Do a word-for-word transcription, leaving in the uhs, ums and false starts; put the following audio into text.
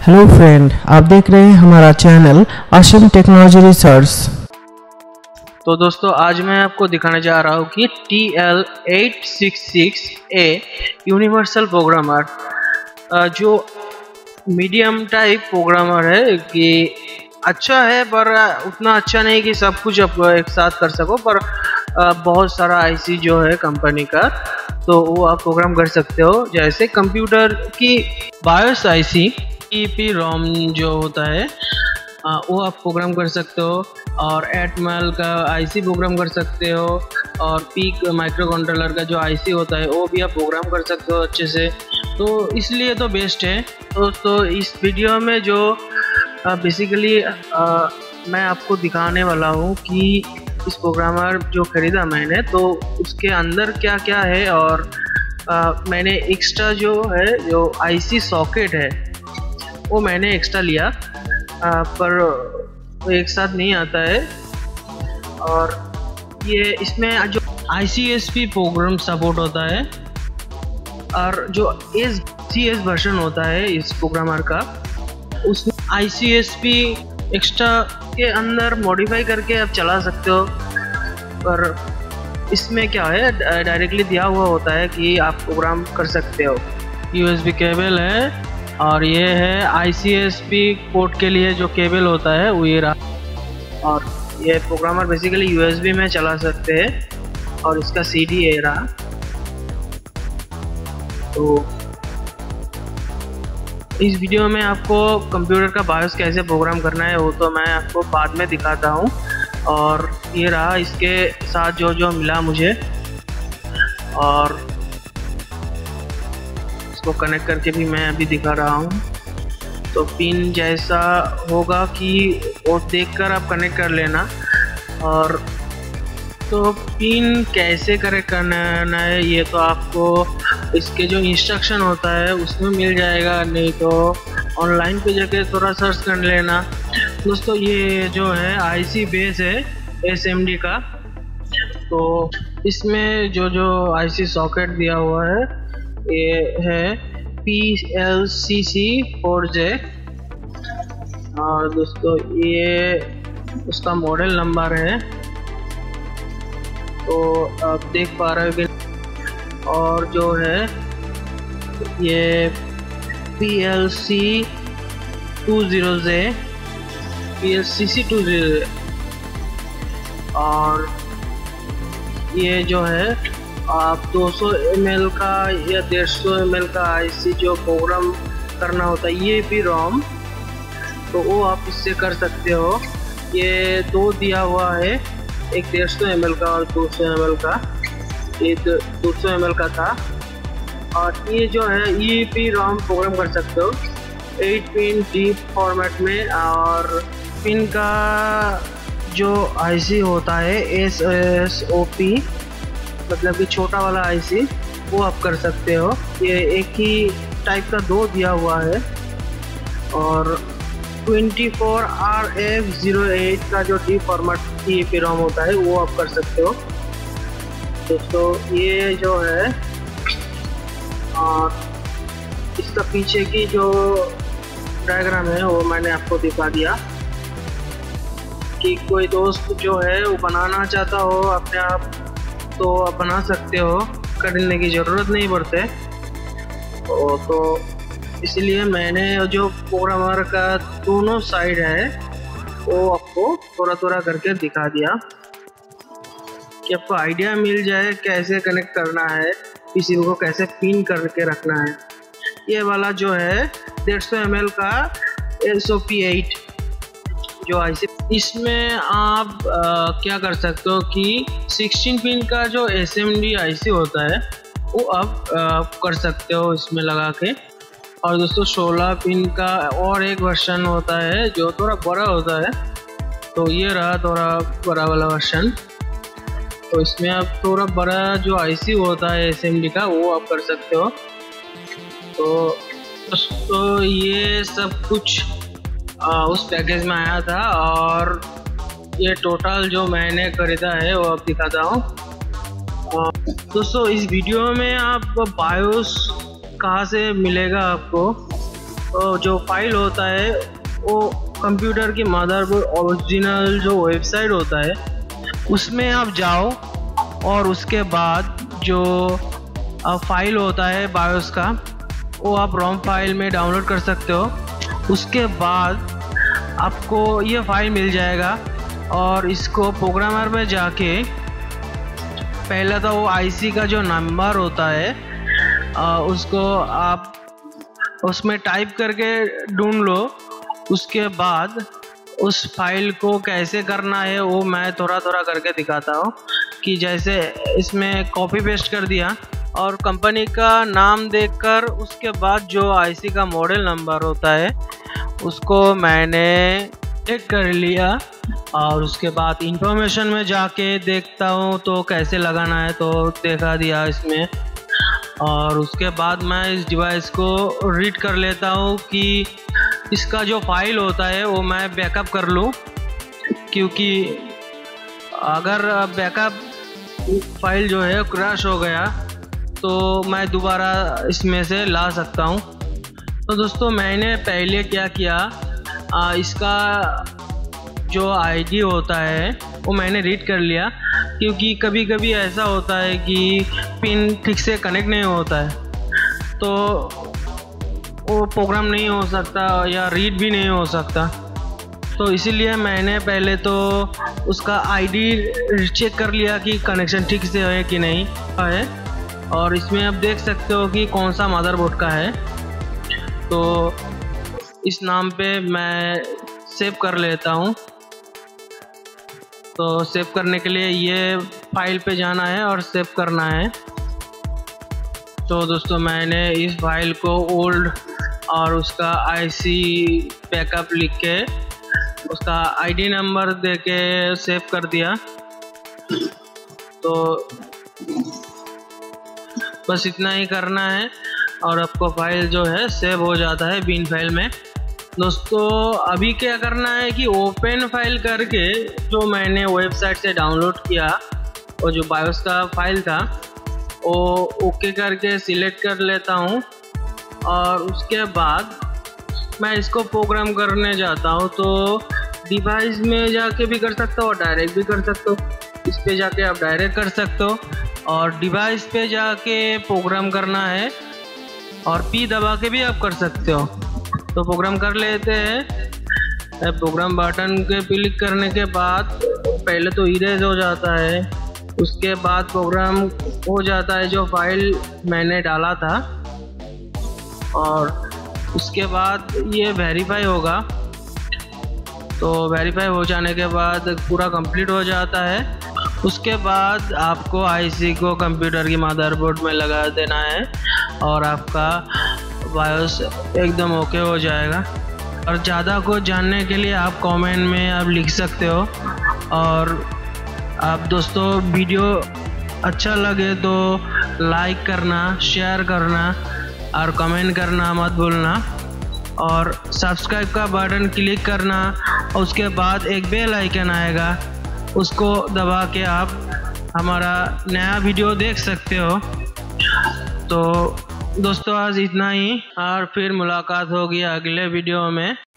Hello friend, आप देख रहे हैं हमारा चैनल आशम टेक्नोलॉजी रिसर्च। तो दोस्तों, आज मैं आपको दिखाने जा रहा हूँ कि T L eight six six A universal programmer जो मीडियम टाइप प्रोग्रामर है कि अच्छा है, पर उतना अच्छा नहीं कि सब कुछ आप एक साथ कर सको, पर बहुत सारा आईसी जो है कंपनी का, तो वो आप प्रोग्राम कर सकते हो। जैसे कंप्यूटर की BIOS IC E P ROM जो होता है वो आप प्रोग्राम कर सकते हो, और एटमल का आईसी प्रोग्राम कर सकते हो, और पीक माइक्रो कंट्रोलर का जो आईसी होता है वो भी आप प्रोग्राम कर सकते हो अच्छे से। तो इसलिए तो बेस्ट है। तो, तो इस वीडियो में जो बेसिकली मैं आपको दिखाने वाला हूँ कि इस प्रोग्रामर जो ख़रीदा मैंने, तो उसके अंदर क्या क्या है, और आ, मैंने एक्स्ट्रा जो है जो आईसी सॉकेट है वो मैंने एक्स्ट्रा लिया, आ, पर वो एक साथ नहीं आता है। और ये इसमें जो I C S P program support होता है, और जो एस सी एस वर्जन होता है इस प्रोग्रामर का, उसमें I C S P extra के अंदर मॉडिफाई करके आप चला सकते हो। पर इसमें क्या है, डायरेक्टली दिया हुआ होता है कि आप प्रोग्राम कर सकते हो। यू एस बी केबल है, और ये है I C S P port के लिए जो केबल होता है वो ये रहा। और ये programmer basically U S B में चला सकते हैं, और इसका सी डी ये रहा। तो इस वीडियो में आपको कंप्यूटर का बायोस कैसे प्रोग्राम करना है वो तो मैं आपको बाद में दिखाता हूँ। और ये रहा इसके साथ जो जो मिला मुझे, और इसको कनेक्ट करके भी मैं अभी दिखा रहा हूँ। तो पिन जैसा होगा कि वो देखकर आप कनेक्ट कर लेना। और तो पिन कैसे कनेक्ट करना है ये तो आपको इसके जो इंस्ट्रक्शन होता है उसमें मिल जाएगा, नहीं तो ऑनलाइन पे जाके थोड़ा सर्च कर लेना। दोस्तों, ये जो है आईसी बेस है एस एम डी का, तो इसमें जो जो आईसी सॉकेट दिया हुआ है ये है P L C C four J. और दोस्तों, ये उसका मॉडल नंबर है, तो आप देख पा रहे हो। और जो है ये P L C two zero J, P L C C two zero J. और ये जो है आप दो सौ एम एल का या डेढ़ सौ एम एल का आईसी जो प्रोग्राम करना होता है ये भी रोम, तो वो आप इससे कर सकते हो। ये दो दिया हुआ है, एक डेढ़ सौ एम एल का और दो सौ एम एल का। ये दो सौ एम एल का था। और ये जो है ई पी रोम प्रोग्राम कर सकते हो एट पिन डीप फॉर्मेट में। और पिन का जो आईसी होता है एस एस ओ पी, मतलब कि छोटा वाला आईसी, वो आप कर सकते हो। ये एक ही टाइप का दो दिया हुआ है। और twenty four R F zero eight का जो D format E P ROM होता है वो आप कर सकते हो। दोस्तों, ये जो है और इसका पीछे की जो डायग्राम है वो मैंने आपको दिखा दिया कि कोई दोस्त जो है वो बनाना चाहता हो अपने आप, तो आप बना सकते हो, करने की ज़रूरत नहीं पड़ते। तो, तो इसलिए मैंने जो प्रोग्रामर का दोनों साइड है वो आपको थोड़ा थोड़ा करके दिखा दिया कि आपको आइडिया मिल जाए कैसे कनेक्ट करना है, पीसी को कैसे पिन करके रखना है। ये वाला जो है डेढ़ सौ एम एल का एस ओ पी एट जो आईसी, इसमें आप आ, क्या कर सकते हो कि सिक्सटीन पिन का जो एस एम डी आईसी होता है वो आप आ, कर सकते हो इसमें लगा के। और दोस्तों, सोलह पिन का और एक वर्जन होता है जो थोड़ा बड़ा होता है, तो ये रहा थोड़ा बड़ा वाला वर्जन। तो इसमें आप थोड़ा बड़ा जो आईसी होता है एस एम डी का वो आप कर सकते हो। तो दोस्तों, ये सब कुछ आ, उस पैकेज में आया था, और ये टोटल जो मैंने खरीदा है वो आप दिखाता हूँ। दोस्तों, इस वीडियो में आप बायोस कहाँ से मिलेगा आपको, जो फाइल होता है वो कंप्यूटर की मदरबोर्ड ओरिजिनल जो वेबसाइट होता है उसमें आप जाओ और उसके बाद जो फाइल होता है बायोस का वो आप रोम फाइल में डाउनलोड कर सकते हो। उसके बाद आपको ये फाइल मिल जाएगा और इसको प्रोग्रामर में जाके पहले तो वो आईसी का जो नंबर होता है आ, उसको आप उसमें टाइप करके ढूंढ लो। उसके बाद उस फाइल को कैसे करना है वो मैं थोड़ा थोड़ा करके दिखाता हूँ कि जैसे इसमें कॉपी पेस्ट कर दिया और कंपनी का नाम देकर उसके बाद जो आईसी का मॉडल नंबर होता है उसको मैंने टिक कर लिया और उसके बाद इंफॉर्मेशन में जाके देखता हूँ तो कैसे लगाना है तो देखा दिया इसमें। और उसके बाद मैं इस डिवाइस को रीड कर लेता हूँ कि इसका जो फाइल होता है वो मैं बैकअप कर लूँ, क्योंकि अगर बैकअप फाइल जो है क्रैश हो गया तो मैं दोबारा इसमें से ला सकता हूँ। तो दोस्तों मैंने पहले क्या किया, आ, इसका जो आईडी होता है वो मैंने रीड कर लिया, क्योंकि कभी कभी ऐसा होता है कि पिन ठीक से कनेक्ट नहीं होता है तो वो प्रोग्राम नहीं हो सकता या रीड भी नहीं हो सकता। तो इसीलिए मैंने पहले तो उसका आईडी चेक कर लिया कि कनेक्शन ठीक से है कि नहीं है। और इसमें आप देख सकते हो कि कौन सा मदरबोर्ड का है, तो इस नाम पे मैं सेव कर लेता हूँ। तो सेव करने के लिए ये फाइल पे जाना है और सेव करना है। तो दोस्तों मैंने इस फाइल को ओल्ड और उसका आईसी बैकअप लिख के उसका आईडी नंबर देके सेव कर दिया। तो बस इतना ही करना है और आपको फाइल जो है सेव हो जाता है बिन फाइल में। दोस्तों अभी क्या करना है कि ओपन फाइल करके जो मैंने वेबसाइट से डाउनलोड किया और जो बायोस का फाइल था वो ओके करके सिलेक्ट कर लेता हूँ और उसके बाद मैं इसको प्रोग्राम करने जाता हूँ। तो डिवाइस में जाके भी कर सकते हो और डायरेक्ट भी कर सकते हो। इस पे जाके आप डायरेक्ट कर सकते हो और डिवाइस पे जाके प्रोग्राम करना है और पी दबा के भी आप कर सकते हो। तो प्रोग्राम कर लेते हैं। प्रोग्राम बटन के क्लिक करने के बाद पहले तो इरेज हो जाता है, उसके बाद प्रोग्राम हो जाता है जो फाइल मैंने डाला था और उसके बाद ये वेरीफाई होगा। तो वेरीफाई हो जाने के बाद पूरा कंप्लीट हो जाता है। उसके बाद आपको आईसी को कंप्यूटर की मदरबोर्ड में लगा देना है और आपका बायोस एकदम ओके हो जाएगा। और ज़्यादा को जानने के लिए आप कमेंट में आप लिख सकते हो। और आप दोस्तों वीडियो अच्छा लगे तो लाइक करना, शेयर करना और कमेंट करना मत भूलना और सब्सक्राइब का बटन क्लिक करना और उसके बाद एक बेल आइकन आएगा, उसको दबा के आप हमारा नया वीडियो देख सकते हो। तो दोस्तों आज इतना ही और फिर मुलाकात होगी अगले वीडियो में।